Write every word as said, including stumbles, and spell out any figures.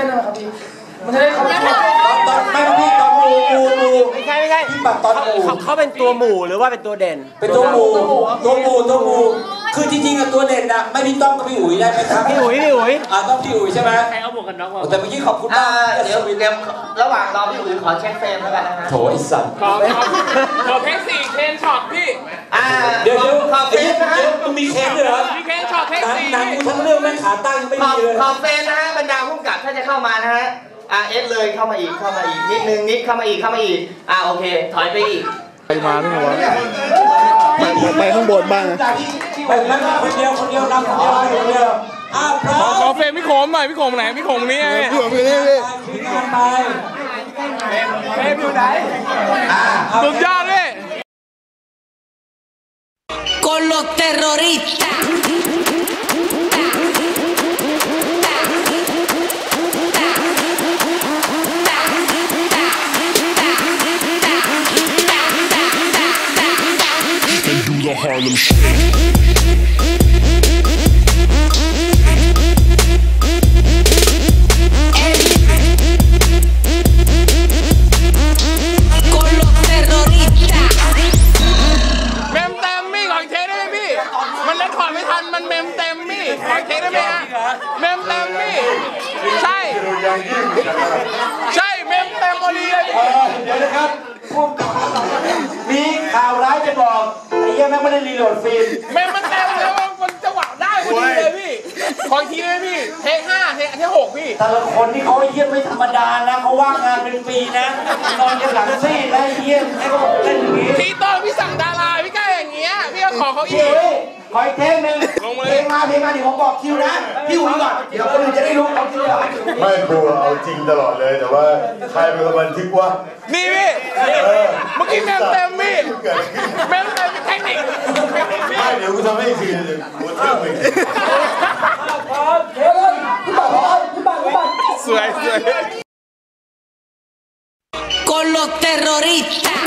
ได้ไหมครับพี่มันจะได้เขาตอนไม่พี่ตอนหมู่หมู่หมู่ไม่ใช่ไม่ใช่พี่ปัดตอนหมู่เขาเป็นตัวหมู่หรือว่าเป็นตัวเด่นเป็นตัวหมู่ตัวหมู่ตัวหมู่คือจริงๆอะตัวเด่นอะไม่พี่ต้องกับพี่อุ๋ยได้ไหมครับพี่อุ๋ยพี่อุ๋ยอ่าต้องพี่อุ๋ยใช่ไหมใครเอาหมวกกันน็อกแต่เมื่อกี้ขอบคุณมากเดี๋ยวเดี๋ยวระหว่างรอพี่อุ๋ยขอเช็คเฟรมแล้วกันนะฮะโถไอ้สัตว์ขอขอเพลงสี่เคนช็อตพี่อ่าเดี๋ยวเดี๋ยวขอเฟรมนะฮะมึงมีเคนด้วยเหรอมีเคนช็อตเพลงสี่หนังกูทั้งเรื่องแม่งขาตั้งไม่มีเลยขอเฟรมนะฮะบรรดาผู้กำกับถ้าจะเข้ามานะฮะอ่าเอสเลยเข้ามาอีกเข้ามาอีกนิดนึงนิดเข้ามาอีกเข้ามาอีกอ่าโอเคถอยไปอีกไปมาด้วยวะไปไปข้างบนบ้างนะไปแล้วคนเดียวคนเดียวนำคนเดียวคนเดียวอ้าวพร้อมขอเฟรมพี่โขมหน่อยพี่โขมไหนพี่โขมนี่ไงพี่ผมอยู่นี่พี่ไปเฟรมอยู่ไหนสุดยอดเลย Con los terroristas The Harlem Shake. con los terroristas เมมเต็มมี่ขอเทได้ไหมพี่มันเล่นขอไม่ทันมันเมมเต็มมี่ขอเทได้ไหมฮะเมมเต็มมี่ใช่ใช่เมมเต็มพอดีเลยเดี๋ยวนะครับมีข่าวร้ายจะบอกไอ้เหี้ยแม่งไม่ได้รีโหลดฟิล์มเมมมันเต็มแล้วมันจังหวะได้พอดีเลยพี่ขอทีได้ไหมพี่เทคห้าเทคเทคหกพี่แต่ละคนที่เขาเยี่ยมไม่ธรรมดานะเขาว่างงานเป็นปีนะนอนกันหลังซีดแล้วเยี่ยมให้เขาบอกเล่นอย่างนี้ทีตอนพี่สั่งดาราพี่กล้าอย่างเงี้ยพี่ก็ขอเขาอีกขออีกเทคหนึ่งเพลงมาเพลงมาเดี๋ยวผมบอกคิวนะพี่อุ๋ยก่อนเดี๋ยวคนอื่นจะได้รู้เอาคิวไม่ครูเอาจริงตลอดเลยแต่ว่าใครเป็นคนบันทึกวะนี่พี่เมื่อกี้เมมเต็มพี่เมมเต็มเทคนิคไม่เดี๋ยวกูทำให้อีกทีกูเชื่อมึงสวยสวย con los terroristas